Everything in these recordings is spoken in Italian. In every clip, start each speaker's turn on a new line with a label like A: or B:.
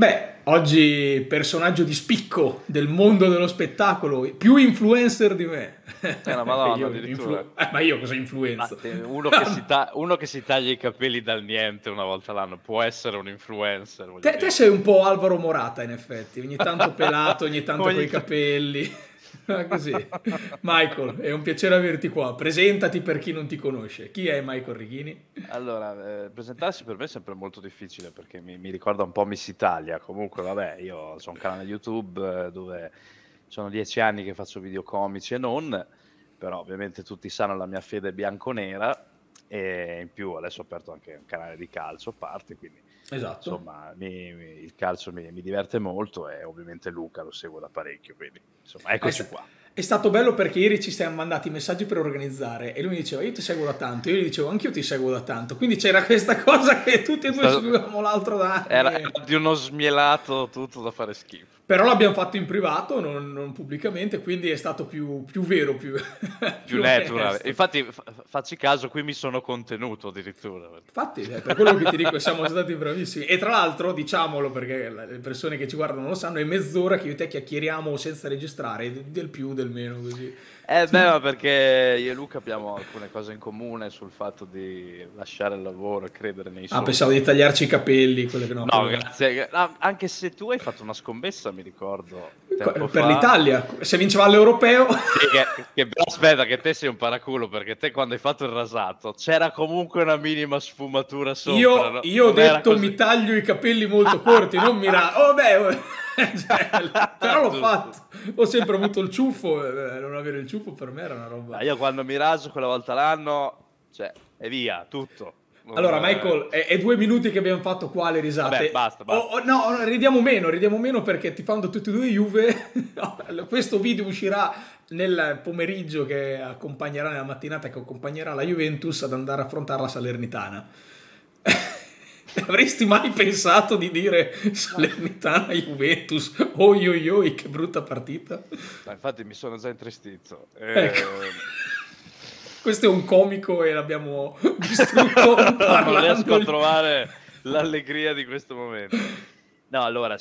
A: Beh, oggi personaggio di spicco del mondo dello spettacolo, più influencer di me.
B: È una madonna
A: Io,
B: addirittura.
A: ma io cosa influenzo?
B: Uno che si taglia i capelli dal niente una volta l'anno può essere un influencer, voglio
A: Te
B: dire.
A: sei un po' Alvaro Morata, in effetti, ogni tanto pelato, ogni tanto coi
B: Ogni ta-
A: capelli. Così. Michael, è un piacere averti qua. Presentati per chi non ti conosce. Chi è Michael Righini?
B: Allora, presentarsi per me è sempre molto difficile perché mi ricorda un po' Miss Italia. Comunque, vabbè, io ho un canale YouTube dove sono 10 anni che faccio video comici e non, però ovviamente tutti sanno la mia fede bianconera e in più adesso ho aperto anche un canale di calcio a parte, quindi
A: Esatto.
B: insomma il calcio mi diverte molto e ovviamente Luca lo seguo da parecchio, quindi insomma
A: È,
B: eccoci
A: sta-
B: qua.
A: è stato bello perché ieri ci siamo mandati messaggi per organizzare e lui mi diceva io ti seguo da tanto, io gli dicevo anch'io ti seguo da tanto, quindi c'era questa cosa che tutti e
B: È
A: due
B: stato-
A: seguivamo l'altro da
B: Era
A: anni.
B: di uno smielato tutto da fare schifo.
A: Però l'abbiamo fatto in privato, non pubblicamente, quindi è stato più vero, più,
B: Più
A: più
B: natural.
A: onesto.
B: Infatti, facci caso, qui mi sono contenuto addirittura.
A: Infatti, è per quello che ti dico, siamo stati bravissimi. E tra l'altro, diciamolo perché le persone che ci guardano non lo sanno, è mezz'ora che io e te chiacchieriamo senza registrare, del più, del meno, così.
B: Beh, ma perché io e Luca abbiamo alcune cose in comune sul fatto di lasciare il lavoro e credere nei
A: Ah, pensavo di
B: sogni.
A: tagliarci i capelli, quelle che no,
B: No,
A: quello...
B: grazie. No, anche se tu hai fatto una scommessa, mi ricordo, tempo
A: Per
B: fa.
A: l'Italia, se vinceva l'europeo...
B: Sì, però aspetta, che te sei un paraculo, perché te quando hai fatto il rasato c'era comunque una minima sfumatura sopra,
A: Io,
B: no?
A: io ho
B: Non era
A: detto
B: così.
A: mi taglio i capelli molto corti, non mi oh beh, cioè, però l'ho
B: Giusto.
A: fatto. Ho sempre avuto il ciuffo, non avere il ciuffo per me era una roba.
B: Io quando mi raso quella volta l'anno, cioè, è via, tutto.
A: Allora, Michael, è 2 minuti che abbiamo fatto qua le
B: Vabbè,
A: risate.
B: basta, basta.
A: No, ridiamo meno perché ti fanno tutti e due Juve. No, questo video uscirà nel pomeriggio che accompagnerà, nella mattinata che accompagnerà la Juventus ad andare a affrontare la Salernitana. Avresti mai pensato di dire Salernitana Juventus? Oi oi oi, che brutta partita.
B: Ma infatti mi sono già intristito.
A: Ecco, questo è un comico e l'abbiamo distrutto
B: Non riesco a
A: parlandogli.
B: trovare l'allegria di questo momento. No, allora,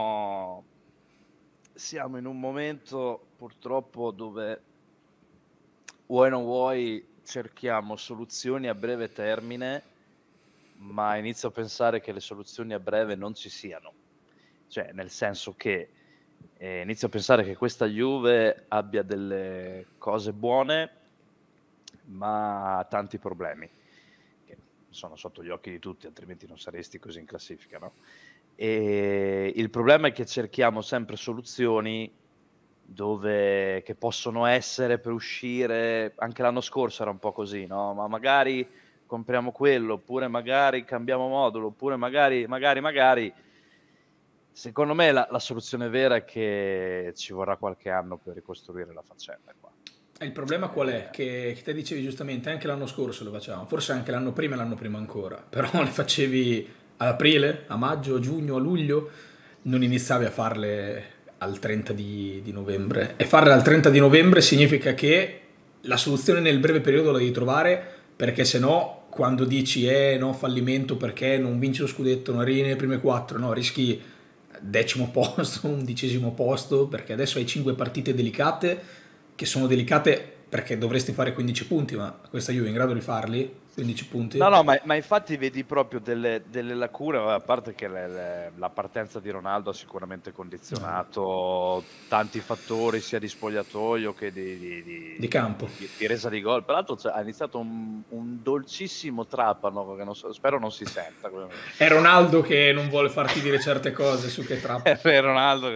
B: siamo in un momento purtroppo dove vuoi non vuoi cerchiamo soluzioni a breve termine, ma inizio a pensare che le soluzioni a breve non ci siano. Cioè, nel senso che inizio a pensare che questa Juve abbia delle cose buone, ma ha tanti problemi, che sono sotto gli occhi di tutti, altrimenti non saresti così in classifica, no? E il problema è che cerchiamo sempre soluzioni che possono essere per uscire, anche l'anno scorso era un po' così, no? Ma magari compriamo quello, oppure magari cambiamo modulo, oppure magari. Secondo me la soluzione vera è che ci vorrà qualche anno per ricostruire la faccenda qua.
A: E il problema qual è?
B: Eh,
A: Che te dicevi giustamente, anche l'anno scorso lo facevamo, forse anche l'anno prima e l'anno prima ancora, però le facevi ad aprile, a maggio, a giugno, a luglio, non iniziavi a farle al 30 di novembre. E farle al 30 di novembre significa che la soluzione nel breve periodo la devi trovare, perché se no, quando dici no, fallimento perché non vinci lo scudetto, non arrivi nelle prime quattro, no, rischi 10° posto, 11° posto, perché adesso hai 5 partite delicate che sono delicate perché dovresti fare 15 punti, ma questa Juve è in grado di farli? 15
B: No,
A: punti?
B: no, ma infatti vedi proprio delle lacune, a parte che la partenza di Ronaldo ha sicuramente
A: No,
B: condizionato tanti fattori, sia di spogliatoio che
A: di campo.
B: di resa di gol. Peraltro ha iniziato un dolcissimo trapano, che spero non si senta.
A: È Ronaldo che non vuole farti dire certe cose su che trappa.
B: Ronaldo.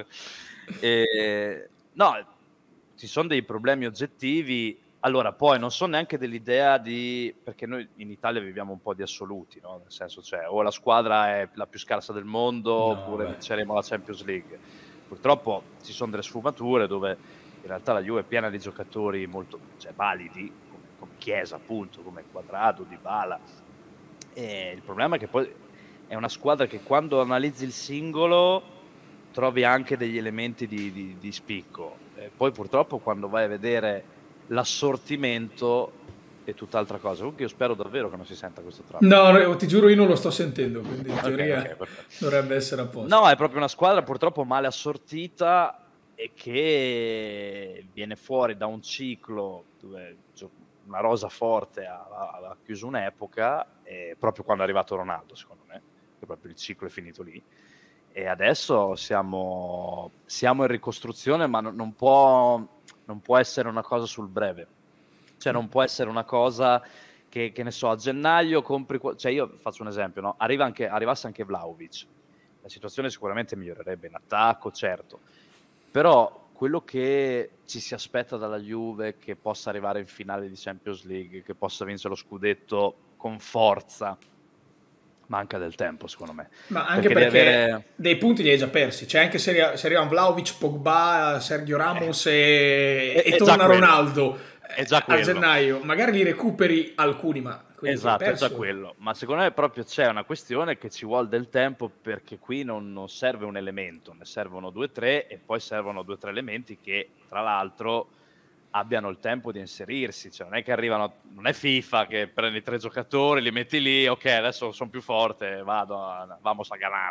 B: No, ci sono dei problemi oggettivi. Allora, poi non sono neanche dell'idea perché noi in Italia viviamo un po' di assoluti, no? Nel senso, cioè, o la squadra è la più scarsa del mondo,
A: No,
B: oppure
A: vabbè.
B: vinceremo la Champions League. Purtroppo ci sono delle sfumature dove in realtà la Juve è piena di giocatori molto, cioè, validi, come Chiesa, appunto, come Quadrado, Dybala. E il problema è che poi è una squadra che quando analizzi il singolo trovi anche degli elementi di spicco. Poi purtroppo quando vai a vedere l'assortimento è tutt'altra cosa. Comunque io spero davvero che non si senta questo trap.
A: No, ti giuro io non lo sto sentendo, quindi in
B: Ok,
A: teoria
B: ok, perfetto.
A: dovrebbe essere a posto.
B: No, è proprio una squadra purtroppo male assortita e che viene fuori da un ciclo dove una rosa forte ha chiuso un'epoca, proprio quando è arrivato Ronaldo, secondo me, che proprio il ciclo è finito lì. E adesso siamo in ricostruzione, ma non può essere una cosa sul breve. Cioè non può essere una cosa che ne so, a gennaio compri... Cioè io faccio un esempio, no? Arrivasse anche Vlahovic. La situazione sicuramente migliorerebbe in attacco, certo. Però quello che ci si aspetta dalla Juve, che possa arrivare in finale di Champions League, che possa vincere lo scudetto con forza, manca del tempo, secondo me.
A: Ma anche perché dei punti li hai già persi. Cioè, anche se arrivano Vlahovic, Pogba, Sergio Ramos e
B: È già
A: torna
B: quello.
A: Ronaldo
B: È già
A: a
B: quello.
A: gennaio, magari li recuperi alcuni, ma quelli che hai
B: Esatto, è già
A: perso.
B: quello. Ma secondo me proprio c'è una questione che ci vuole del tempo, perché qui non serve un elemento, ne servono 2-3 e poi servono 2-3 elementi che, tra l'altro, abbiano il tempo di inserirsi. Cioè, non è che arrivano, non è FIFA che prendi 3 giocatori, li metti lì, ok, adesso sono più forte, vamos a ganar.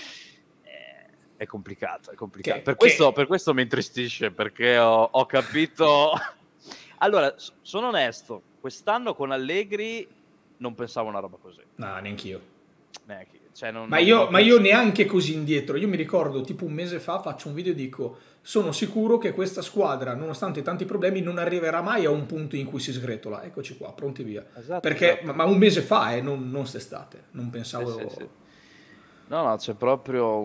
B: È complicato, è complicato. Per questo mi intristisce, perché ho capito... Allora, sono onesto, quest'anno con Allegri non pensavo una roba così.
A: No, neanch'io.
B: Cioè,
A: Ma io neanche così indietro. Io mi ricordo, tipo un mese fa, faccio un video e dico: sono sicuro che questa squadra, nonostante tanti problemi, non arriverà mai a un punto in cui si sgretola. Eccoci qua, pronti via.
B: Esatto,
A: Perché,
B: esatto.
A: ma un mese fa, non quest'estate. Non
B: Sì,
A: pensavo.
B: sì, sì. No, c'è proprio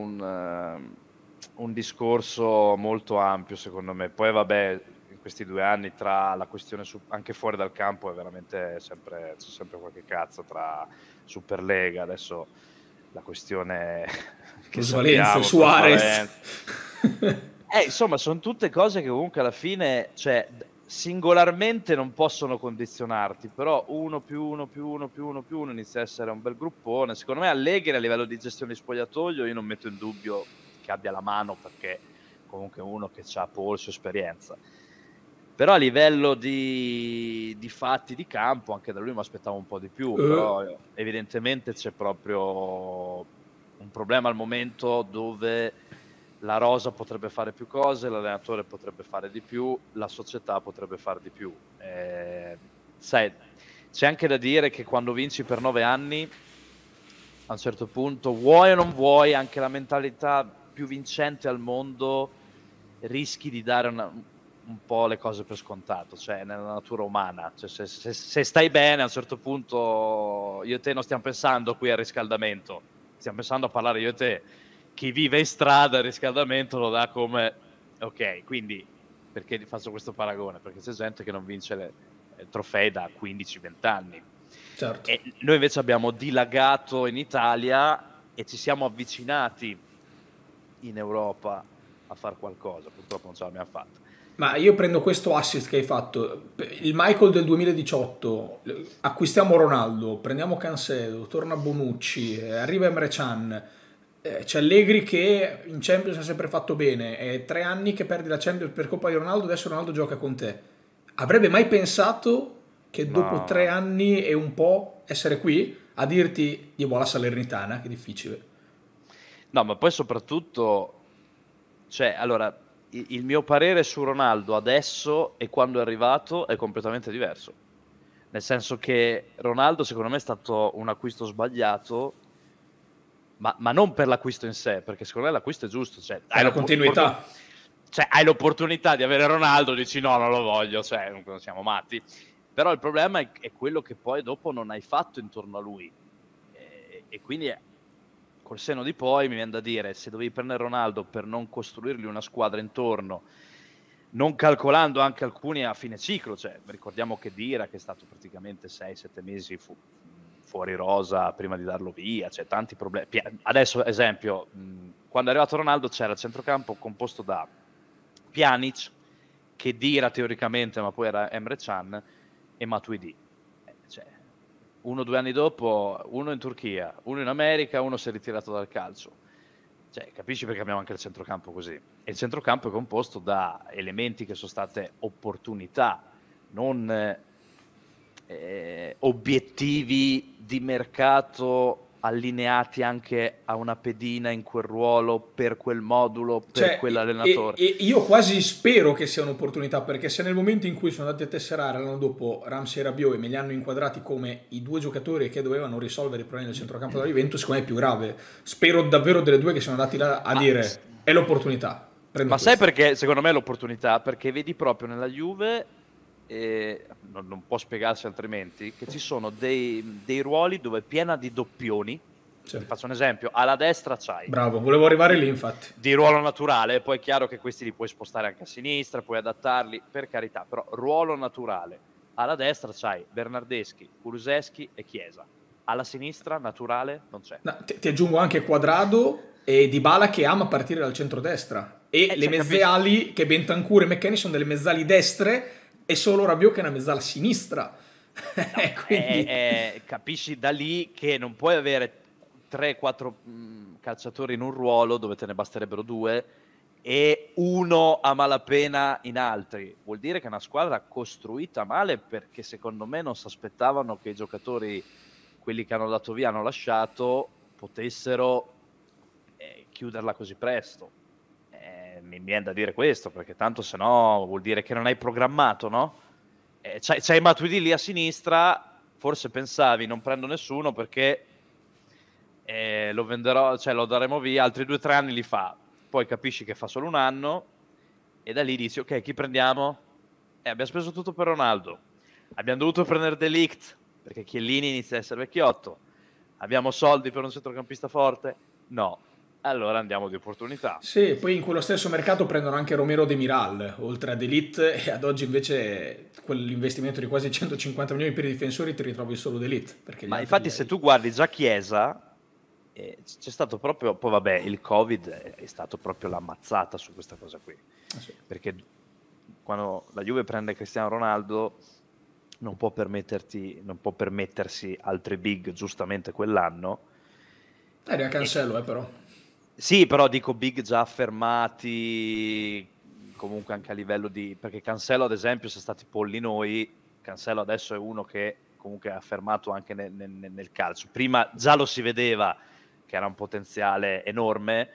B: un discorso molto ampio, secondo me. Poi, vabbè, in questi 2 anni, tra la questione anche fuori dal campo, è veramente c'è sempre qualche cazzo tra Superlega. Adesso la questione che
A: Plusvalenze,
B: sappiamo,
A: Suarez.
B: insomma, sono tutte cose che comunque alla fine, cioè, singolarmente non possono condizionarti, però 1 più 1 più 1 più 1 più 1 inizia a essere un bel gruppone. Secondo me Allegri a livello di gestione di spogliatoio io non metto in dubbio che abbia la mano, perché comunque è uno che ha polso, esperienza. Però a livello di fatti di campo, anche da lui mi aspettavo un po' di più, però evidentemente c'è proprio un problema al momento dove la rosa potrebbe fare più cose, l'allenatore potrebbe fare di più, la società potrebbe fare di più. Sai, c'è anche da dire che quando vinci per 9 anni, a un certo punto, vuoi o non vuoi, anche la mentalità più vincente al mondo, rischi di dare un po' le cose per scontato, cioè nella natura umana. Cioè, se stai bene, a un certo punto, io e te non stiamo pensando qui al riscaldamento, stiamo pensando a parlare io e te. Chi vive in strada il riscaldamento lo dà come ok, quindi perché faccio questo paragone? Perché c'è gente che non vince trofei da 15-20 anni.
A: Certo.
B: E noi invece abbiamo dilagato in Italia e ci siamo avvicinati in Europa a fare qualcosa, purtroppo non ce l'abbiamo fatta.
A: Ma io prendo questo assist che hai fatto, il Michael del 2018, acquistiamo Ronaldo, prendiamo Cancelo, torna Bonucci, arriva Emre Can, c'è Allegri che in Champions ha sempre fatto bene, è 3 anni che perdi la Champions per colpa di Ronaldo, adesso Ronaldo gioca con te. Avrebbe mai pensato che dopo 3 anni e un po' essere qui a dirti Dio buona Salernitana, che difficile.
B: No, ma poi soprattutto, cioè, allora, il mio parere su Ronaldo adesso e quando è arrivato è completamente diverso. Nel senso che Ronaldo secondo me è stato un acquisto sbagliato, ma non per l'acquisto in sé, perché secondo me l'acquisto è giusto. Cioè,
A: È la continuità.
B: hai l'opportunità di avere Ronaldo, dici no, non lo voglio, cioè, non siamo matti. Però il problema è quello che poi dopo non hai fatto intorno a lui. E quindi col senno di poi mi viene da dire, se dovevi prendere Ronaldo per non costruirgli una squadra intorno, non calcolando anche alcuni a fine ciclo, cioè ricordiamo che Dira, che è stato praticamente 6-7 mesi fuori rosa prima di darlo via, c'è tanti problemi. Adesso, esempio, quando è arrivato Ronaldo c'era il centrocampo composto da Pjanic, che Dira teoricamente, ma poi era Emre Can, e Matuidi. Cioè, 1 o 2 anni dopo, uno in Turchia, uno in America, uno si è ritirato dal calcio. Cioè, capisci perché abbiamo anche il centrocampo così? E il centrocampo è composto da elementi che sono state opportunità, non obiettivi di mercato allineati anche a una pedina in quel ruolo, per quel modulo, per quell'allenatore.
A: E io quasi spero che sia un'opportunità, perché se nel momento in cui sono andati a tesserare l'anno dopo Ramsey e Rabiot e me li hanno inquadrati come i due giocatori che dovevano risolvere i problemi del centrocampo della Juventus, secondo me è più grave. Spero davvero delle due che sono andati là a dire è l'opportunità.
B: Ma sai perché secondo me è l'opportunità? Perché vedi proprio nella Juve, non può spiegarsi altrimenti, che ci sono dei ruoli dove è piena di doppioni. Ti faccio un esempio: alla destra c'hai,
A: bravo, volevo arrivare lì infatti,
B: di ruolo naturale, poi è chiaro che questi li puoi spostare anche a sinistra, puoi adattarli, per carità, però ruolo naturale. Alla destra c'hai Bernardeschi, Kulusevski e Chiesa. Alla sinistra naturale non c'è.
A: No, ti aggiungo anche Quadrado e Dybala che ama partire dal centrodestra, e le mezzali che Bentancur e McKennie sono delle mezzali destre e solo Rabiot che è una mezzala sinistra.
B: No,
A: quindi...
B: capisci da lì che non puoi avere 3-4 calciatori in un ruolo dove te ne basterebbero 2 e uno a malapena in altri. Vuol dire che è una squadra costruita male, perché secondo me non si aspettavano che i giocatori, quelli che hanno dato via, hanno lasciato, potessero chiuderla così presto. Mi viene da dire questo, perché tanto se no vuol dire che non hai programmato, no? C'hai Matuidi lì a sinistra, forse pensavi non prendo nessuno perché lo venderò, cioè lo daremo via, altri 2 o 3 anni li fa, poi capisci che fa solo un anno e da lì dici ok, chi prendiamo? Abbiamo speso tutto per Ronaldo, abbiamo dovuto prendere De Ligt perché Chiellini inizia a essere vecchiotto, abbiamo soldi per un centrocampista forte? No. Allora andiamo di opportunità.
A: Sì, poi in quello stesso mercato prendono anche Romero Demiral, oltre ad Elite, e ad oggi invece quell'investimento di quasi 150 milioni per i difensori ti ritrovi solo D'Elite.
B: Ma infatti se tu guardi già Chiesa, c'è stato proprio, poi vabbè, il Covid è stato proprio l'ammazzata su questa cosa qui.
A: Sì.
B: Perché quando la Juve prende Cristiano Ronaldo non può permettersi altri big, giustamente quell'anno.
A: Era Cancello, però.
B: Sì, però dico big già affermati, comunque anche a livello di... Perché Cancelo, ad esempio, se stati polli noi, Cancelo adesso è uno che comunque è affermato anche nel calcio. Prima già lo si vedeva che era un potenziale enorme,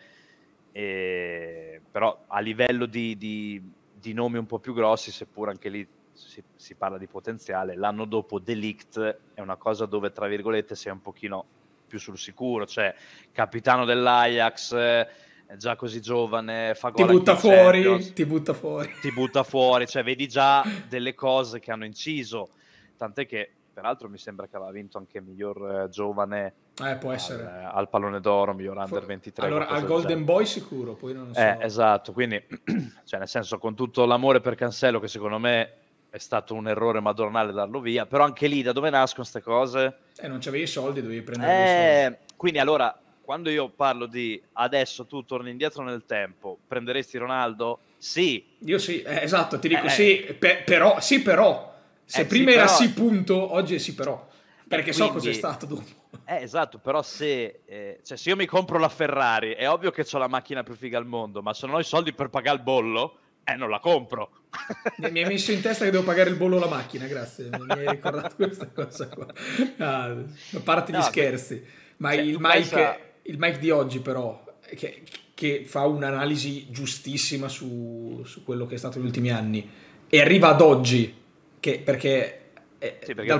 B: però a livello di nomi un po' più grossi, seppur anche lì si parla di potenziale, l'anno dopo De Ligt è una cosa dove, tra virgolette, sei un pochino più sul sicuro, cioè capitano dell'Ajax, già così giovane, fa gol,
A: ti butta fuori,
B: cioè vedi già delle cose che hanno inciso, tant'è che peraltro mi sembra che aveva vinto anche miglior giovane
A: può essere.
B: Al pallone d'oro, miglior under 23.
A: Allora al Golden Boy sicuro, poi non so.
B: Esatto, quindi cioè nel senso, con tutto l'amore per Cancelo, che secondo me è stato un errore madornale darlo via, però anche lì da dove nascono queste cose?
A: Non c'avevi i soldi, dovevi prendere dei soldi.
B: Quindi allora, quando io parlo di adesso tu torni indietro nel tempo, prenderesti Ronaldo? Sì.
A: Io sì, esatto, ti dico sì, però se prima era sì punto, oggi è sì però, perché quindi, so cos'è stato dopo.
B: Esatto, però se io mi compro la Ferrari, è ovvio che ho la macchina più figa al mondo, ma se non ho i soldi per pagare il bollo, non la compro.
A: Mi hai messo in testa che devo pagare il bollo alla macchina, grazie, mi hai ricordato questa cosa qua. A parte gli scherzi, ma il Mike di oggi però, che fa un'analisi giustissima su quello che è stato negli ultimi anni, e arriva ad oggi, perché dal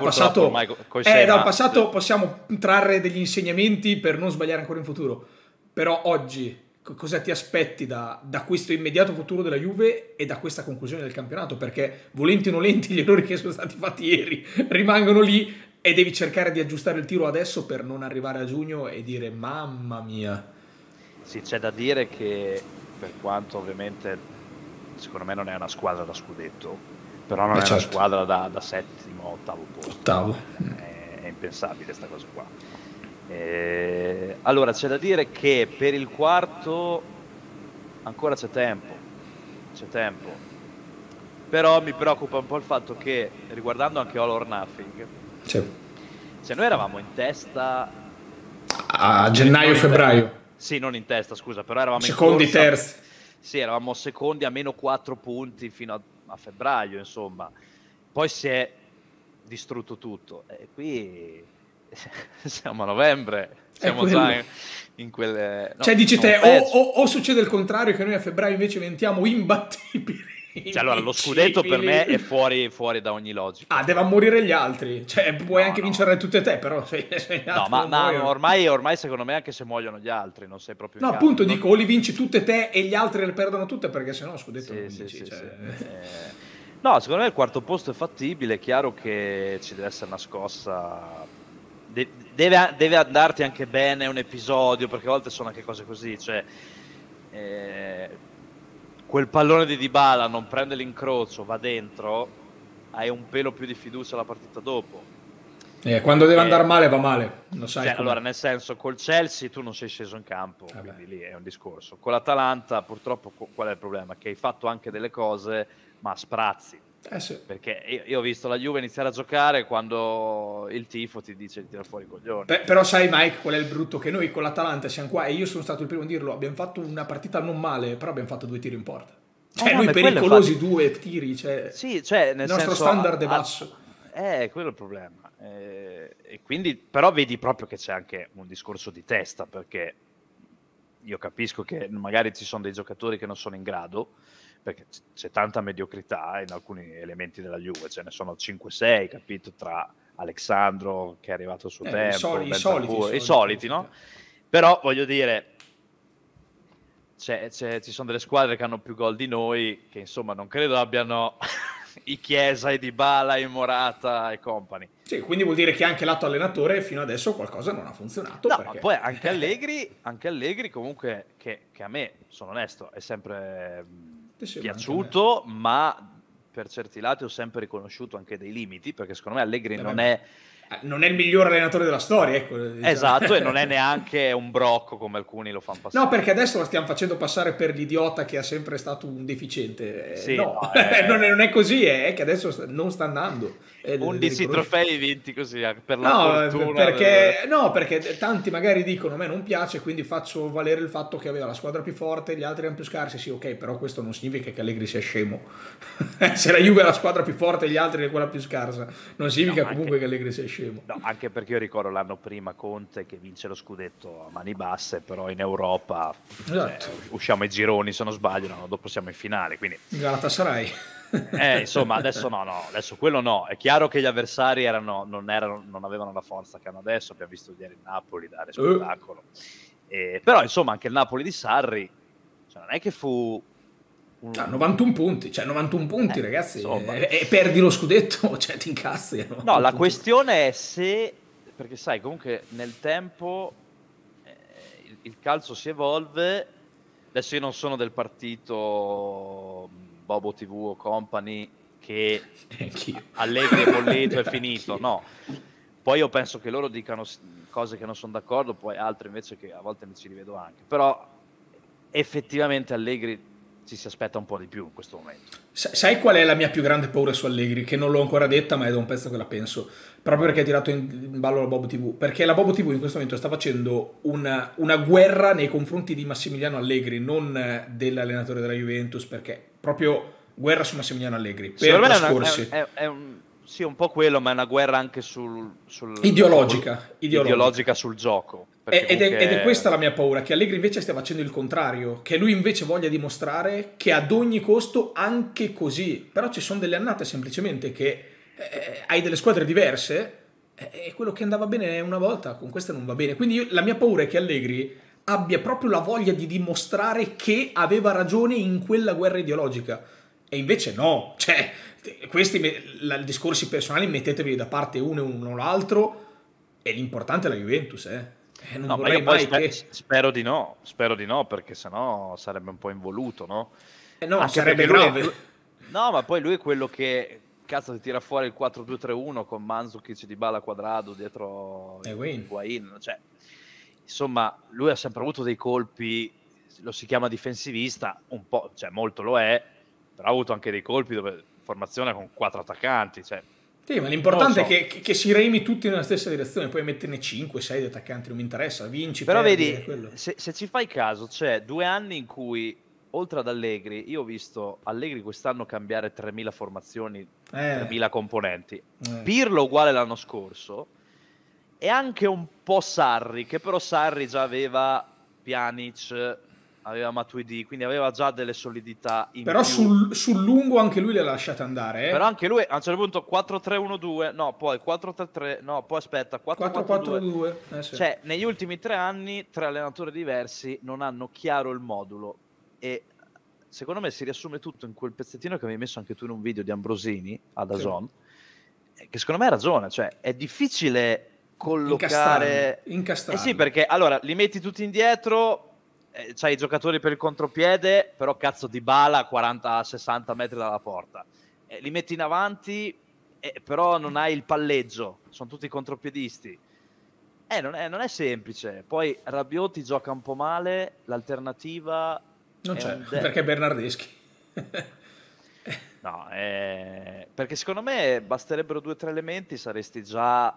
A: passato possiamo trarre degli insegnamenti per non sbagliare ancora in futuro, però oggi cosa ti aspetti da questo immediato futuro della Juve e da questa conclusione del campionato? Perché volenti o nolenti gli errori che sono stati fatti ieri rimangono lì e devi cercare di aggiustare il tiro adesso per non arrivare a giugno e dire mamma mia.
B: Sì, c'è da dire che, per quanto ovviamente secondo me non è una squadra da scudetto, però non è una squadra da settimo, ottavo posto. È impensabile sta cosa qua. Allora c'è da dire che per il quarto ancora c'è tempo, però mi preoccupa un po' il fatto che, riguardando anche All or Nothing, se noi eravamo in testa
A: a gennaio-febbraio,
B: sì, non in testa, scusa, però eravamo
A: secondi, terzi,
B: sì, eravamo secondi a meno 4 punti fino a febbraio, insomma. Poi si è distrutto tutto. E qui siamo a novembre,
A: È
B: siamo
A: quello.
B: già in quel... no,
A: Cioè dici
B: siamo
A: te,
B: peggio.
A: o succede il contrario, che noi a febbraio invece diventiamo imbattibili,
B: Cioè, allora, lo scudetto per me è fuori da ogni logica.
A: Ah, devono morire gli altri. Cioè, puoi
B: No,
A: anche
B: no.
A: vincere tutte te, però se gli
B: No,
A: altri non
B: ma
A: muoiono.
B: ormai secondo me anche se muoiono gli altri non sei proprio in
A: No,
B: casa.
A: appunto dico, o li vinci tutte te e gli altri le perdono tutte, perché sennò lo scudetto non
B: Sì,
A: vinci.
B: sì,
A: Cioè...
B: sì. No, secondo me il quarto posto è fattibile, è chiaro che ci deve essere una scossa, deve andarti anche bene un episodio, perché a volte sono anche cose così, cioè quel pallone di Dybala non prende l'incrocio, va dentro, hai un pelo più di fiducia la partita dopo.
A: Quando deve andare male va male, lo sai.
B: Cioè, allora, nel senso, col Chelsea tu non sei sceso in campo, quindi lì è un discorso. Con l'Atalanta, purtroppo, qual è il problema? Che hai fatto anche delle cose, ma a sprazzi.
A: Sì.
B: Perché io ho visto la Juve iniziare a giocare quando il tifo ti dice di tirare fuori i coglioni.
A: Però sai, Mike, qual è il brutto? Che noi con l'Atalanta siamo qua, e io sono stato il primo a dirlo, abbiamo fatto una partita non male, però abbiamo fatto 2 tiri in porta. Cioè, noi pericolosi 2 tiri, cioè,
B: sì, cioè, nel
A: il nostro
B: senso,
A: standard è basso.
B: Quello è il problema. E quindi, però vedi proprio che c'è anche un discorso di testa, perché io capisco che magari ci sono dei giocatori che non sono in grado, perché c'è tanta mediocrità in alcuni elementi della Juve, ce ne sono 5-6, capito, tra Alexandro che è arrivato al suo tempo,
A: i soliti,
B: no? Però voglio dire, ci sono delle squadre che hanno più gol di noi, che insomma non credo abbiano i Chiesa, i Dybala, i Morata e compagni.
A: Sì, quindi vuol dire che anche l'atto allenatore fino adesso qualcosa non ha funzionato.
B: No,
A: perché...
B: ma poi anche Allegri comunque, che a me, sono onesto, è sempre piaciuto, ma per certi lati ho sempre riconosciuto anche dei limiti, perché secondo me Allegri non è
A: il miglior allenatore della storia, ecco, diciamo.
B: Esatto, e non è neanche un brocco come alcuni lo fanno passare.
A: No, perché adesso lo stiamo facendo passare per l'idiota che è sempre stato un deficiente.
B: Sì,
A: no, non è così, è che adesso non sta andando.
B: 11 trofei vinti così, per la fortuna.
A: Perché tanti magari dicono a me non piace, quindi faccio valere il fatto che aveva la squadra più forte, gli altri erano più scarsi. Sì, ok, però questo non significa che Allegri sia scemo. Se la Juve è la squadra più forte e gli altri è quella più scarsa, non significa comunque che Allegri sia scemo.
B: No, anche perché io ricordo l'anno prima Conte che vince lo scudetto a mani basse, però in Europa usciamo ai gironi se non sbaglio, l'anno dopo siamo in finale, quindi
A: Galatasaray.
B: Insomma, adesso adesso quello no. È chiaro che gli avversari non avevano la forza che hanno adesso. Abbiamo visto ieri il Napoli dare spettacolo. Però, insomma, anche il Napoli di Sarri, cioè, non è che fu
A: 91 punti, cioè 91 punti, ragazzi, e perdi lo scudetto, cioè ti incazzi.
B: No, la questione è se, perché sai, comunque nel tempo il calcio si evolve. Adesso io non sono del partito Bobo TV o company che Allegri è bollito è finito, no. Poi io penso che loro dicano cose che non sono d'accordo, poi altre invece che a volte mi ci rivedo anche, però effettivamente Allegri ci si aspetta un po' di più in questo momento.
A: Sai qual è la mia più grande paura su Allegri? Che non l'ho ancora detta, ma è da un pezzo che la penso. Proprio perché hai tirato in ballo la Bobo TV. Perché la Bobo TV in questo momento sta facendo una guerra nei confronti di Massimiliano Allegri, non dell'allenatore della Juventus, perché proprio guerra su Massimiliano Allegri. Per trascorsi.
B: Sì, un po' quello, ma è una guerra anche
A: ideologica
B: sul gioco.
A: Ed è questa la mia paura, che Allegri invece stia facendo il contrario, che lui invece voglia dimostrare che ad ogni costo anche così. Però ci sono delle annate semplicemente che hai delle squadre diverse e quello che andava bene una volta con queste non va bene. Quindi la mia paura è che Allegri abbia proprio la voglia di dimostrare che aveva ragione in quella guerra ideologica. E invece no, cioè questi discorsi personali mettetevi da parte uno e uno l'altro, e l'importante è la Juventus, non vorrei mai che...
B: Spero di no, perché sennò sarebbe un po' involuto, no?
A: No, anche sarebbe grave.
B: No, ma poi lui è quello che cazzo ti tira fuori il 4-2-3-1 con Mandzukic, Dybala, Quadrado dietro Higuain, cioè insomma lui ha sempre avuto dei colpi, lo si chiama difensivista, un po', cioè molto lo è, però ha avuto anche dei colpi dove formazione con 4 attaccanti, cioè.
A: Sì, ma l'importante è che si remi tutti nella stessa direzione, poi metterne 5-6 di attaccanti, non mi interessa, vinci,
B: però
A: perdi,
B: vedi, se ci fai caso, c'è 2 anni in cui oltre ad Allegri, io ho visto Allegri quest'anno cambiare 3000 formazioni 3.000 componenti. Pirlo uguale l'anno scorso, e anche un po' Sarri, che però Sarri già aveva Pjanic, aveva Matuidi, quindi aveva già delle solidità in
A: Però
B: più.
A: sul lungo anche lui le ha lasciate andare,
B: Però anche lui a un certo punto 4-3-1-2, no, poi 4-3-3, no, poi aspetta, 4-4-2.
A: 4-4-2. Sì.
B: Cioè, negli ultimi 3 anni, 3 allenatori diversi non hanno chiaro il modulo. E secondo me si riassume tutto in quel pezzettino che avevi messo anche tu in un video di Ambrosini ad DAZN, che secondo me ha ragione, cioè è difficile collocare...
A: Incastrarli.
B: Eh sì, perché allora li metti tutti indietro, c'hai i giocatori per il contropiede, però cazzo Dybala 40-60 metri dalla porta. Li metti in avanti, però non hai il palleggio, sono tutti contropiedisti. Non è semplice. Poi Rabiot gioca un po' male, l'alternativa...
A: Non c'è, perché è Bernardeschi.
B: No, perché secondo me basterebbero 2 o 3 elementi, saresti già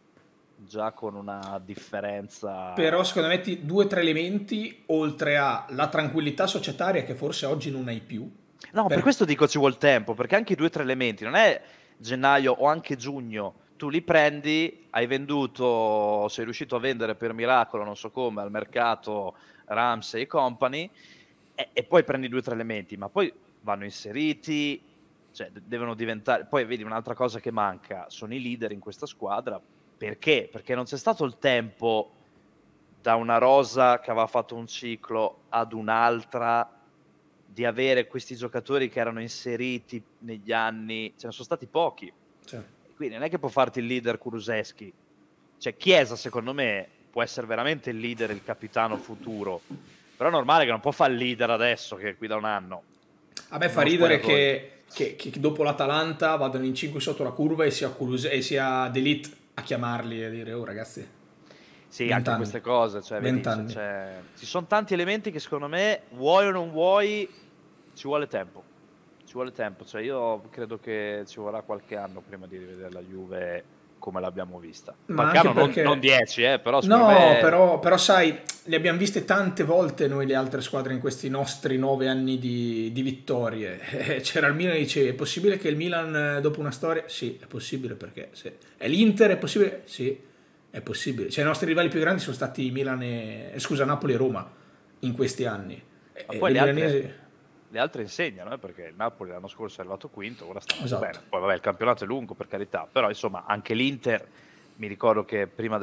B: con una differenza.
A: Però secondo me 2 o 3 elementi, oltre alla tranquillità societaria che forse oggi non hai più.
B: No, per questo dico ci vuol tempo, perché anche i 2 o 3 elementi, non è gennaio o anche giugno, tu li prendi, hai venduto, sei riuscito a vendere per miracolo, non so come, al mercato Ramsey e company, e poi prendi 2 o 3 elementi, ma poi vanno inseriti, cioè devono diventare... Poi vedi un'altra cosa che manca, sono i leader in questa squadra. Perché? Perché non c'è stato il tempo da una rosa che aveva fatto un ciclo ad un'altra di avere questi giocatori che erano inseriti negli anni, ce ne sono stati pochi. Quindi non è che può farti il leader Kulusevski. Cioè Chiesa secondo me può essere veramente il leader, il capitano futuro, però è normale che non può fare il leader adesso che è qui da un anno.
A: A me fa ridere che dopo l'Atalanta vadano in 5 sotto la curva e sia De Ligt a chiamarli e dire oh ragazzi.
B: Sì, anche
A: anni.
B: queste cose, cioè,
A: 20
B: vedi,
A: anni.
B: Ci sono tanti elementi che secondo me, vuoi o non vuoi, ci vuole tempo. Ci vuole tempo, cioè io credo che ci vorrà qualche anno prima di rivedere la Juve come l'abbiamo vista.
A: Ma
B: qualche anno, perché... non 10, però
A: no,
B: me...
A: però sai, le abbiamo viste tante volte noi le altre squadre in questi nostri 9 anni di vittorie. C'era il Milan e dice, è possibile che il Milan dopo una storia? Sì, è possibile perché se è l'Inter, è possibile? Sì, è possibile. Cioè i nostri rivali più grandi sono stati Napoli e Roma in questi anni.
B: Ma poi le altre insegnano, perché il Napoli l'anno scorso è arrivato quinto, ora sta bene. Poi vabbè, il campionato è lungo, per carità, però insomma anche l'Inter, mi ricordo che prima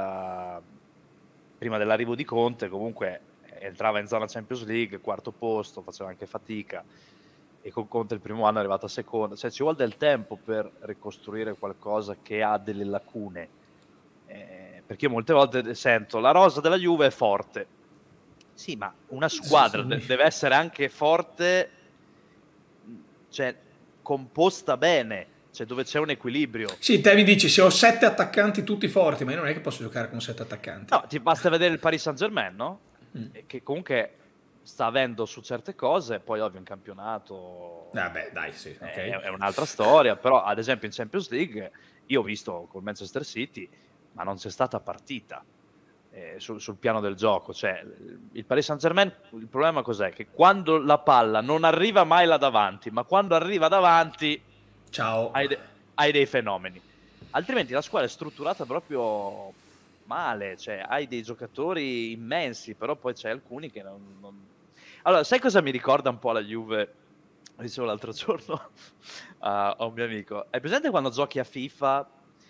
B: dell'arrivo di Conte comunque entrava in zona Champions League, 4º posto, faceva anche fatica, e con Conte il primo anno è arrivato a secondo. Cioè ci vuole del tempo per ricostruire qualcosa che ha delle lacune, perché io molte volte sento la rosa della Juve è forte. Sì, ma una squadra deve essere anche forte, cioè composta bene, cioè dove c'è un equilibrio.
A: Sì, te mi dici, se ho 7 attaccanti tutti forti, ma io non è che posso giocare con 7 attaccanti.
B: No, ti basta vedere il Paris Saint-Germain, no? Che comunque sta avendo su certe cose, poi ovvio in campionato...
A: Vabbè, dai, sì, okay.
B: È un'altra storia, però ad esempio in Champions League, io ho visto col Manchester City, ma non c'è stata partita. Sul piano del gioco, cioè il Paris Saint-Germain, il problema cos'è? Che quando la palla non arriva mai là davanti, ma quando arriva davanti
A: ciao,
B: hai dei fenomeni, altrimenti la squadra è strutturata proprio male, cioè hai dei giocatori immensi, però poi c'è alcuni che non... Allora, sai cosa mi ricorda un po' la Juve? Dicevo l'altro giorno a un mio amico, hai presente quando giochi a FIFA?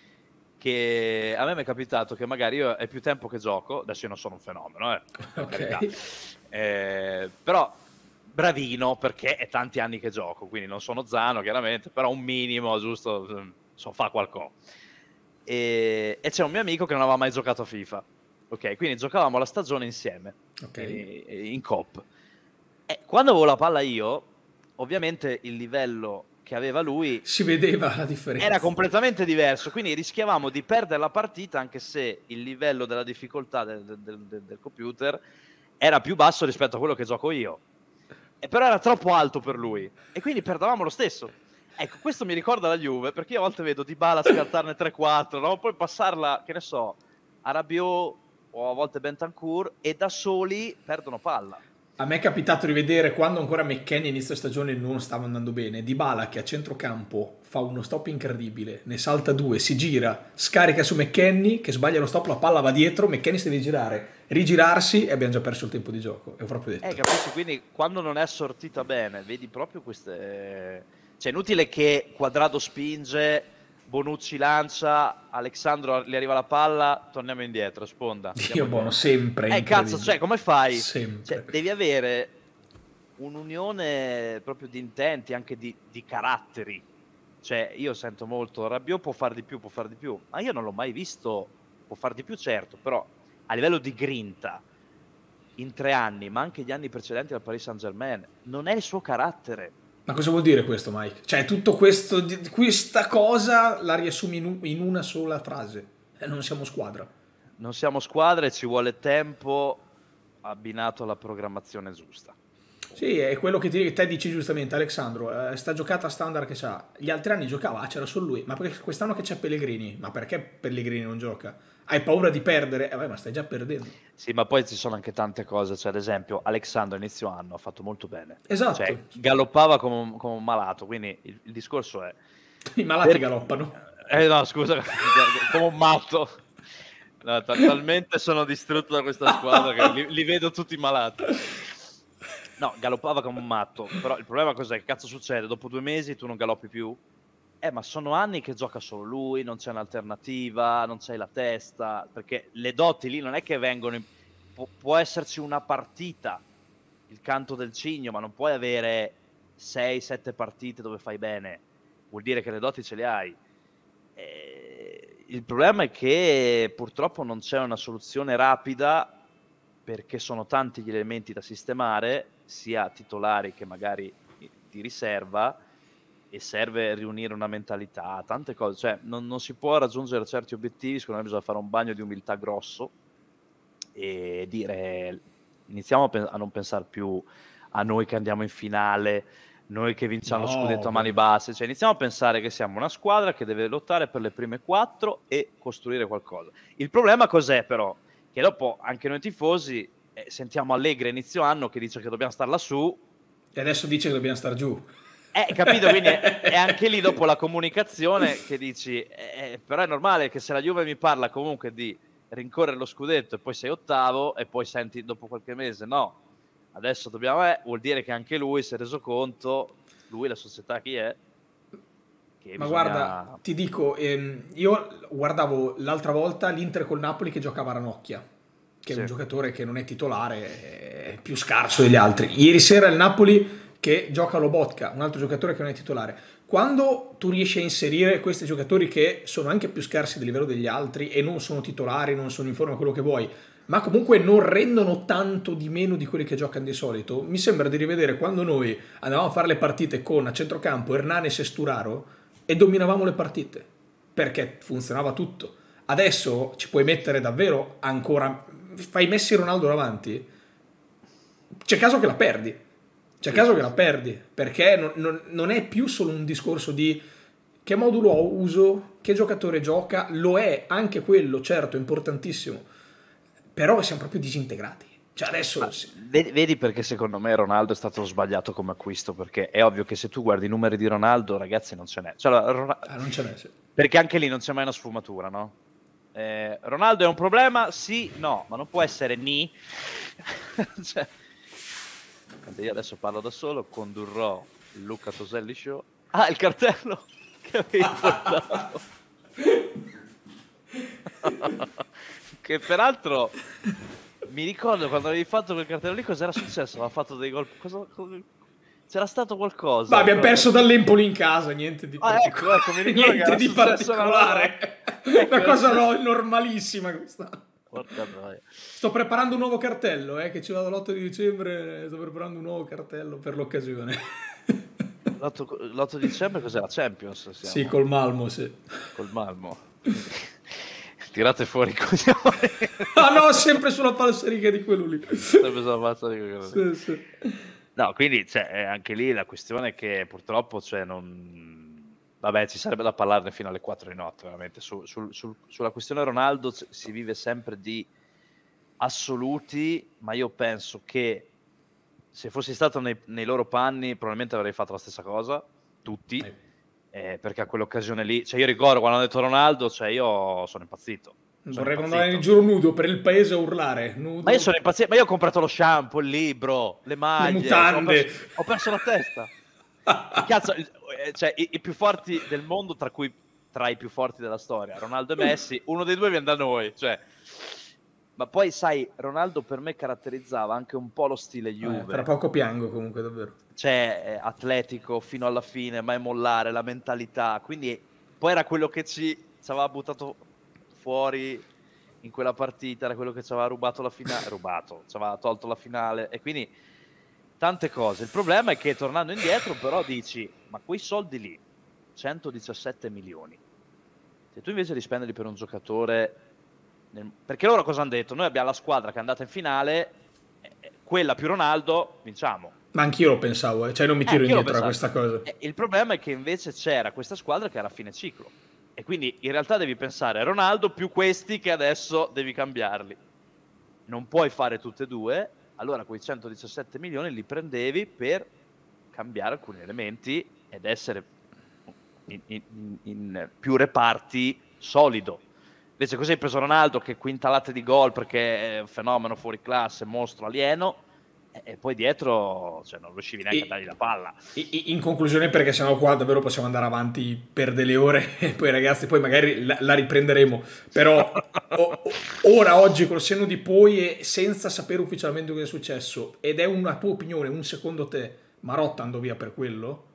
B: Che a me mi è capitato che magari io è più tempo che gioco, adesso io non sono un fenomeno, per carità, però bravino perché è tanti anni che gioco, quindi non sono Zano chiaramente, però un minimo giusto so fa qualcosa. E c'è un mio amico che non aveva mai giocato a FIFA, ok? Quindi giocavamo la stagione insieme, in coop. E quando avevo la palla io, ovviamente il livello che aveva lui
A: si vedeva la differenza,
B: era completamente diverso, quindi rischiavamo di perdere la partita anche se il livello della difficoltà del computer era più basso rispetto a quello che gioco io, e però era troppo alto per lui e quindi perdavamo lo stesso. Ecco, questo mi ricorda la Juve, perché io a volte vedo Dybala scartarne 3-4, no? Poi passarla, che ne so, a Rabiot o a volte Bentancur, e da soli perdono palla.
A: A me è capitato di vedere quando ancora McKennie inizio stagione non stava andando bene. Dybala che a centrocampo fa uno stop incredibile, ne salta due, si gira, scarica su McKennie che sbaglia lo stop, la palla va dietro, McKennie si deve girare, rigirarsi e abbiamo già perso il tempo di gioco. Ho proprio detto.
B: Capisci? Quindi quando non è assortita bene, vedi proprio queste... Cioè, inutile che Quadrado spinge, Bonucci lancia, Alexandro gli arriva la palla, torniamo indietro, sponda.
A: Dio buono, sempre.
B: Cazzo, cioè, come fai?
A: Sempre.
B: Cioè, devi avere un'unione proprio di intenti, anche di caratteri. Cioè, io sento molto, Rabiot può fare di più, ma io non l'ho mai visto, può fare di più certo, però a livello di grinta, in 3 anni, ma anche gli anni precedenti al Paris Saint-Germain, non è il suo carattere.
A: Ma cosa vuol dire questo, Mike? Cioè, tutto questo, questa cosa la riassumi in una sola frase. Non siamo squadra.
B: Non siamo squadra e ci vuole tempo abbinato alla programmazione giusta.
A: Sì, è quello che te dici giustamente, Alexandro. Sta giocata standard che c'ha. Gli altri anni giocava, c'era solo lui. Ma perché quest'anno che c'è Pellegrini? Ma perché Pellegrini non gioca? Hai paura di perdere? Ma stai già perdendo.
B: Sì, ma poi ci sono anche tante cose. Cioè, ad esempio, Alexandro inizio anno ha fatto molto bene.
A: Esatto.
B: Cioè, galoppava come un malato. Quindi il discorso è...
A: I malati galoppano.
B: No, scusa, come un matto. No, talmente sono distrutto da questa squadra che li vedo tutti malati. No, galoppava come un matto. Però il problema cos'è? Che cazzo succede? Dopo 2 mesi tu non galoppi più? Ma sono anni che gioca solo lui, non c'è un'alternativa, non c'hai la testa, perché le doti lì non è che vengono... Può esserci una partita, il canto del cigno, ma non puoi avere 6-7 partite dove fai bene. Vuol dire che le doti ce le hai. Il problema è che purtroppo non c'è una soluzione rapida, perché sono tanti gli elementi da sistemare, sia titolari che magari di riserva, e serve riunire una mentalità, tante cose. Cioè, non si può raggiungere certi obiettivi, secondo me bisogna fare un bagno di umiltà grosso e dire, iniziamo a non pensare più a noi che andiamo in finale, noi che vinciamo lo scudetto a mani basse. Cioè, iniziamo a pensare che siamo una squadra che deve lottare per le prime 4 e costruire qualcosa. Il problema cos'è però? Che dopo anche noi tifosi sentiamo Allegri a inizio anno che dice che dobbiamo star lassù
A: e adesso dice che dobbiamo star giù.
B: Capito? Quindi è anche lì dopo la comunicazione che dici però è normale che se la Juve mi parla comunque di rincorrere lo scudetto e poi sei ottavo e poi senti dopo qualche mese no, adesso dobbiamo vuol dire che anche lui si è reso conto, lui la società chi è, che
A: ma guarda, ti dico, io guardavo l'altra volta l'Inter col Napoli che giocava Ranocchia, che è un giocatore che non è titolare, è più scarso degli altri. Ieri sera il Napoli che gioca Lobotka, un altro giocatore che non è titolare. Quando tu riesci a inserire questi giocatori che sono anche più scarsi del livello degli altri e non sono titolari, non sono in forma, quello che vuoi, ma comunque non rendono tanto di meno di quelli che giocano di solito, mi sembra di rivedere quando noi andavamo a fare le partite con a centrocampo Hernanes e Sturaro e dominavamo le partite, perché funzionava tutto. Adesso ci puoi mettere davvero ancora... Fai Messi e Ronaldo davanti, c'è caso che la perdi. C'è caso che la perdi, perché non è più solo un discorso di che modulo uso, che giocatore gioca, lo è anche quello, certo, importantissimo, però siamo proprio disintegrati. Cioè adesso...
B: Vedi perché secondo me Ronaldo è stato sbagliato come acquisto, perché è ovvio che se tu guardi i numeri di Ronaldo, ragazzi, non ce n'è. Cioè,
A: non ce n'è, sì.
B: Perché anche lì non c'è mai una sfumatura, no? Ronaldo è un problema? Sì, no, ma non può essere ni. Cioè... Io adesso parlo da solo, condurrò il Luca Toselli Show. Ah, il cartello che avevi portato. Che peraltro mi ricordo quando avevi fatto quel cartello lì cos'era successo? Aveva fatto dei gol. C'era stato qualcosa.
A: Ma abbiamo perso dall'Empoli in casa, niente di particolare.
B: Ecco, mi ricordo
A: niente di particolare. Una cosa normalissima questa. Sto preparando un nuovo cartello, che ci vado l'8 di dicembre, sto preparando un nuovo cartello per l'occasione.
B: L'8 di dicembre cos'era? Champions? Siamo.
A: Sì, col Malmo, sì.
B: Col Malmo. Tirate fuori i coglioni.
A: Ah no, sempre sulla falsariga di quello lì.
B: Sempre sulla falsariga di quello lì.
A: Sì.
B: No, quindi anche lì la questione è che purtroppo non... Vabbè, ci sarebbe da parlarne fino alle 4 di notte, veramente. Sulla questione Ronaldo si vive sempre di assoluti, ma io penso che se fossi stato nei loro panni probabilmente avrei fatto la stessa cosa, tutti, perché a quell'occasione lì, cioè io ricordo quando hanno detto Ronaldo, cioè io sono impazzito.
A: Vorrei andare in giro nudo per il paese a urlare. Nudo.
B: Ma io sono impazzito, ma io ho comprato lo shampoo, il libro, le maglie,
A: le mutande.
B: Ho perso la testa. Cazzo, cioè, i più forti del mondo, tra i più forti della storia, Ronaldo e Messi, uno dei due viene da noi, cioè. Ma poi sai, Ronaldo per me caratterizzava anche un po' lo stile Juve.
A: Tra poco piango comunque, davvero.
B: Cioè, atletico fino alla fine, mai mollare, la mentalità. Quindi poi era quello che ci aveva buttato fuori in quella partita, era quello che ci aveva rubato la finale, ci aveva tolto la finale. E quindi tante cose. Il problema è che tornando indietro però dici, ma quei soldi lì, 117 milioni, se tu invece di spenderli per un giocatore... Perché loro cosa hanno detto? Noi abbiamo la squadra che è andata in finale, quella più Ronaldo, vinciamo.
A: Ma anch'io lo pensavo, cioè non mi tiro indietro a questa cosa.
B: Il problema è che invece c'era questa squadra che era a fine ciclo. E quindi in realtà devi pensare a Ronaldo più questi che adesso devi cambiarli. Non puoi fare tutte e due, allora quei 117 milioni li prendevi per cambiare alcuni elementi ed essere in più reparti solido. Invece così hai preso Ronaldo che quintalate di gol perché è un fenomeno fuori classe, mostro alieno, e poi dietro cioè, non riuscivi neanche a dargli la palla.
A: In conclusione, perché sennò qua davvero possiamo andare avanti per delle ore e poi ragazzi poi magari la riprenderemo, però ora oggi col senno di poi e senza sapere ufficialmente cosa è successo, ed è una tua opinione, un secondo te, Marotta andò via per quello?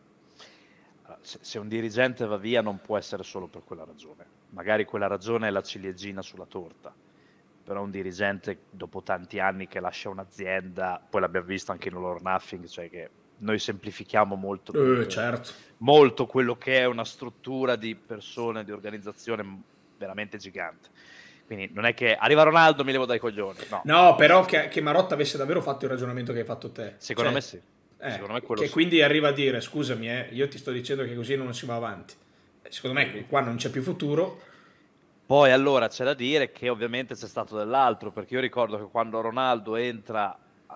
B: Se un dirigente va via non può essere solo per quella ragione, magari quella ragione è la ciliegina sulla torta, però un dirigente dopo tanti anni che lascia un'azienda, poi l'abbiamo visto anche in All or Nothing, cioè che noi semplifichiamo molto,
A: certo.
B: molto quello che è una struttura di persone, di organizzazione veramente gigante. Quindi non è che arriva Ronaldo mi levo dai coglioni,
A: no, però che Marotta avesse davvero fatto il ragionamento che hai fatto te,
B: secondo me sì.
A: Secondo me che sì. Quindi arriva a dire scusami, io ti sto dicendo che così non si va avanti, secondo me qua non c'è più futuro.
B: Poi allora c'è da dire che ovviamente c'è stato dell'altro, perché io ricordo che quando Ronaldo entra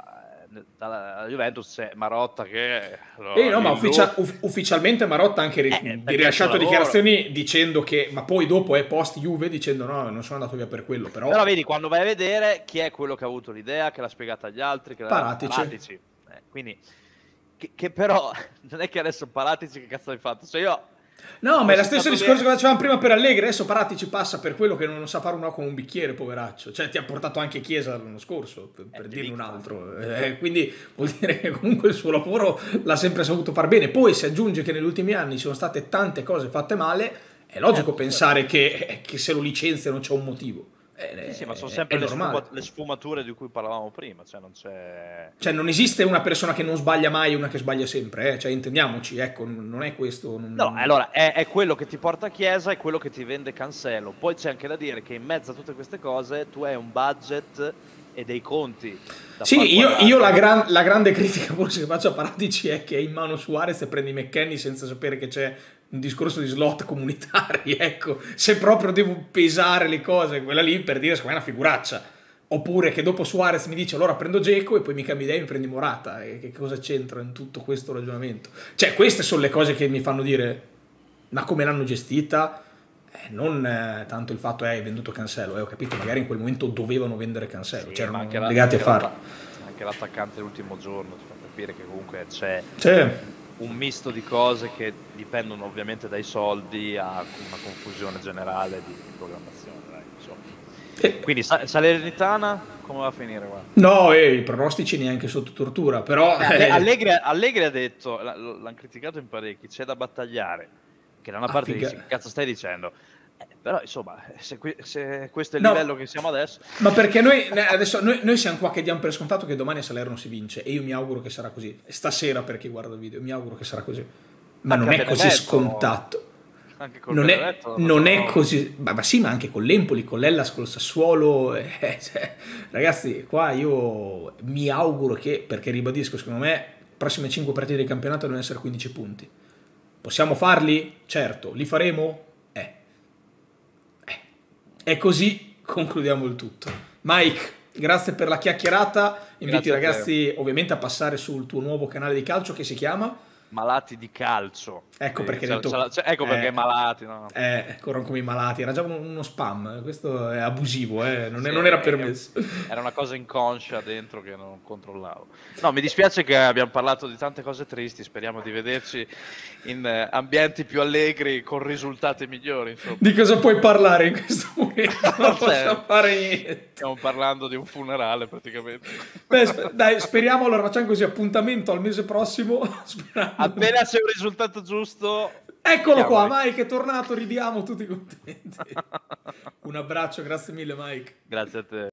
B: dalla Juventus c'è Marotta che...
A: no, ma ufficialmente Marotta ha anche rilasciato dichiarazioni dicendo che, ma poi dopo è post Juve dicendo no, non sono andato via per quello, però
B: vedi, quando vai a vedere chi è quello che ha avuto l'idea, che l'ha spiegata agli altri, che Paratici. Quindi che però non è che adesso Paratici che cazzo hai fatto? Cioè io...
A: No, ma è lo stesso discorso che facevamo prima per Allegri. Adesso Paratici passa per quello che non sa fare una con un bicchiere, poveraccio. Cioè ti ha portato anche Chiesa l'anno scorso, per dirne un altro. Quindi vuol dire che comunque il suo lavoro l'ha sempre saputo far bene. Poi si aggiunge che negli ultimi anni ci sono state tante cose fatte male. È logico pensare che se lo licenziano c'è un motivo.
B: Sì, ma sono sempre le sfumature di cui parlavamo prima, cioè non c'è...
A: Cioè non esiste una persona che non sbaglia mai e una che sbaglia sempre, cioè intendiamoci, ecco, non è questo...
B: No, allora, è quello che ti porta a Chiesa, è quello che ti vende Cancelo, poi c'è anche da dire che in mezzo a tutte queste cose tu hai un budget e dei conti.
A: Sì, io la grande critica forse che faccio a Paratici è che è in mano Suarez e prendi McKennie senza sapere che c'è un discorso di slot comunitari, ecco, se proprio devo pesare le cose, quella lì per dire secondo me è una figuraccia, oppure che dopo Suarez mi dice allora prendo Dzeko e poi mi cambi idea e mi prendi Morata, e che cosa c'entra in tutto questo ragionamento? Cioè queste sono le cose che mi fanno dire ma come l'hanno gestita? Non tanto il fatto hai venduto Cancelo, ho capito, magari in quel momento dovevano vendere Cancelo, sì, c'erano legati a farlo.
B: Anche l'attaccante l'ultimo giorno ti fa capire che comunque c'è un misto di cose che dipendono ovviamente dai soldi a una confusione generale di programmazione, insomma. Quindi Salernitana come va a finire qua?
A: No, i pronostici neanche sotto tortura, però
B: Allegri ha detto, l'hanno criticato in parecchi, c'è da battagliare, che da una parte dici che cazzo stai dicendo? Però insomma, se questo è il livello che siamo adesso...
A: Ma perché noi siamo qua che diamo per scontato che domani a Salerno si vince, e io mi auguro che sarà così. Stasera, per chi guarda il video, mi auguro che sarà così. Ma non è così scontato.
B: Anche col
A: non è così... Ma sì, ma anche con l'Empoli, con l'Hellas, col Sassuolo... cioè, ragazzi, qua io mi auguro che, perché ribadisco, secondo me, prossime 5 partite di campionato devono essere 15 punti. Possiamo farli? Certo. Li faremo? E così concludiamo il tutto. Mike, grazie per la chiacchierata. Invito i
B: Grazie a te.
A: ragazzi ovviamente a passare sul tuo nuovo canale di calcio che si chiama...
B: Malati di calcio.
A: Ecco perché hai detto...
B: ecco perché malati, no?
A: Corrono come i malati, era già uno spam, questo è abusivo, non era permesso.
B: Era una cosa inconscia dentro che non controllavo. No, mi dispiace che abbiamo parlato di tante cose tristi, speriamo di vederci in ambienti più allegri con risultati migliori, insomma.
A: Di cosa puoi parlare in questo momento? Non possiamo fare niente.
B: Stiamo parlando di un funerale praticamente.
A: Beh, dai, speriamo, allora facciamo così, appuntamento al mese prossimo.
B: Appena c'è un risultato giusto...
A: Eccolo qua, Mike è tornato, ridiamo tutti contenti. Un abbraccio, grazie mille Mike.
B: Grazie a te.